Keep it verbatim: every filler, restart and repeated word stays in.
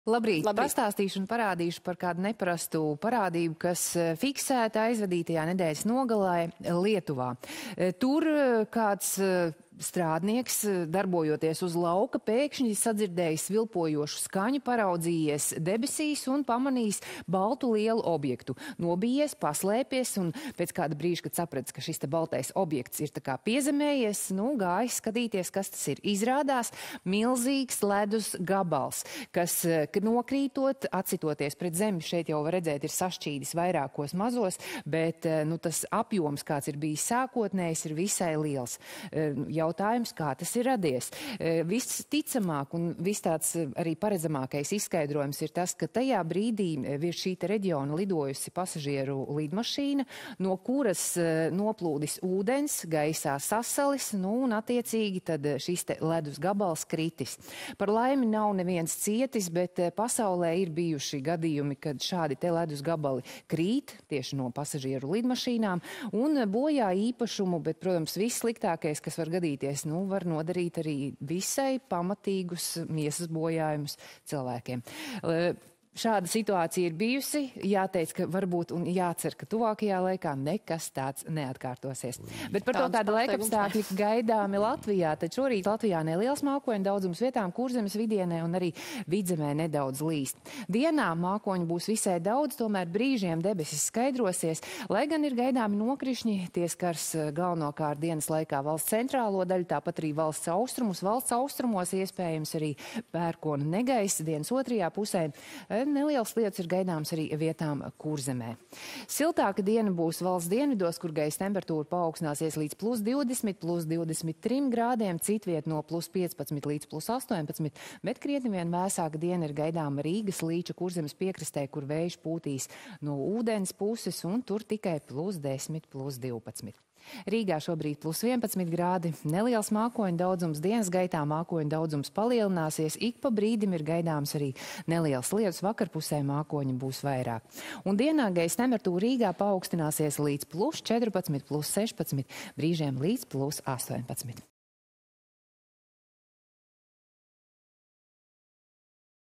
Labrīt! Labrīt. Pastāstīšu un parādīšu par kādu neparastu parādību, kas fiksēta aizvadītajā nedēļas nogalē Lietuvā. Tur kāds strādnieks, darbojoties uz lauka, pēkšņi sadzirdējis vilpojošu skaņu, paraudzījies debesīs un pamanījis baltu lielu objektu. Nobijies, paslēpies un pēc kāda brīža, kad sapratis, ka šis te baltais objekts ir tā kā piezemējies, nu, gājis skatīties, kas tas ir. Izrādās milzīgs ledus gabals, kas, kad nokrītot, atsitoties pret zemi, šeit jau var redzēt, ir sašķīdis vairākos mazos, bet, nu, tas apjoms, kāds ir bijis sākotnējs, ir visai liels. Jautājums, kā tas ir radies. Viss ticamāk un viss tāds arī paredzamākais izskaidrojums ir tas, ka tajā brīdī virs šī reģiona lidojusi pasažieru lidmašīna, no kuras noplūdis ūdens, gaisā sasalis, nu un attiecīgi tad šis te ledus gabals kritis. Par laimi nav neviens cietis, bet pasaulē ir bijuši gadījumi, kad šādi te ledus gabali krīt tieši no pasažieru lidmašīnām un bojā īpašumu, bet, protams, viss sliktākais, kas var gadīt, nu, var nodarīt arī visai pamatīgus miesas bojājumus cilvēkiem. Šāda situācija ir bijusi. Jāteic, ka varbūt un jācer, ka tuvākajā laikā nekas tāds neatkārtosies. Bet par to kāda laikapstākļi gaidāmi Latvijā. Tad šorīt Latvijā neliels mākoņu daudzums, vietām Kurzemes vidienē un arī Vidzemē nedaudz līst. Dienā mākoņu būs visai daudz, tomēr brīžiem debesis skaidrosies, lai gan ir gaidāmi nokrišņi. Tie skars galvenokārt dienas laikā valsts centrālo daļu, tāpat arī valsts austrumus. Valsts austrumos iespējams arī pērkona negaisa dienas otrajā pusē. Neliels lietus ir gaidāms arī vietām Kurzemē. Siltāka diena būs valsts dienvidos, kur gaisa temperatūra paaugstināsies līdz plus divdesmit, plus divdesmit trim grādiem, citviet no plus piecpadsmit līdz plus astoņpadsmit, bet krietni vien vēsāka diena ir gaidāma Rīgas līča Kurzemes piekrastē, kur vējš pūtīs no ūdens puses un tur tikai plus desmit, plus divpadsmit. Rīgā šobrīd plus vienpadsmit grādi, neliels mākoņu daudzums, dienas gaitā mākoņu daudzums palielināsies, ik pa brīdim ir gaidāms arī neliels lietus, vakarpusē mākoņi būs vairāk. Un dienā gaisa temperatūra Rīgā paaugstināsies līdz plus četrpadsmit, plus sešpadsmit, brīžiem līdz plus astoņpadsmit.